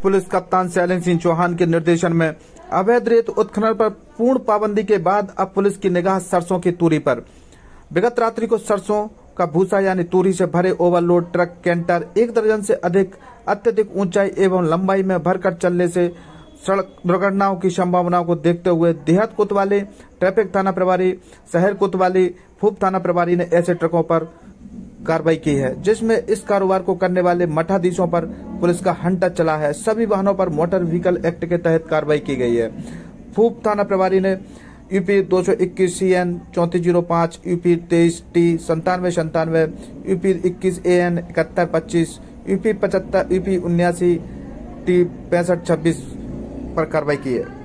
Police कप्तान शैलेंद्र सिंह चौहान के निर्देशन में अवैध रेत उत्खनन पर पूर्ण पाबंदी के बाद अब पुलिस की निगाह सरसों की तूरी पर। विगत रात्रि को सरसों का भूसा यानी तूरी से भरे ओवरलोड ट्रक कैंटर 1 दर्जन से अधिक अत्यधिक ऊंचाई एवं लंबाई में भरकर चलने से सड़क दुर्घटनाओं की संभावनाओं को देखते हुए देहात कोतवाली, ट्रैफिक थाना प्रभारी, शहर कोतवाली, फूप थाना प्रभारी ने ऐसे ट्रकों पर कार्रवाई की है, जिसमें इस कारोबार को करने वाले मठाधीशों पर पुलिस का हंटर चला है। सभी वाहनों पर मोटर व्हीकल एक्ट के तहत कार्रवाई की गई है। फूप थाना प्रभारी ने UP 221 CN 3405, UP 23 T 9797, UP 21 AN 7125, UP 75, UP 79 T 6526 पर कार्रवाई की है।